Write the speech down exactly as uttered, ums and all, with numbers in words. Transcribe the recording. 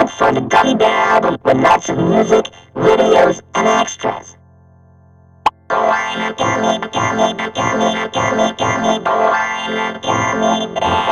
out for the Gummy Bear album with lots of music, videos, and extras. Oh, I'm a gummy, gummy, gummy, gummy, gummy, oh, I'm a gummy bear.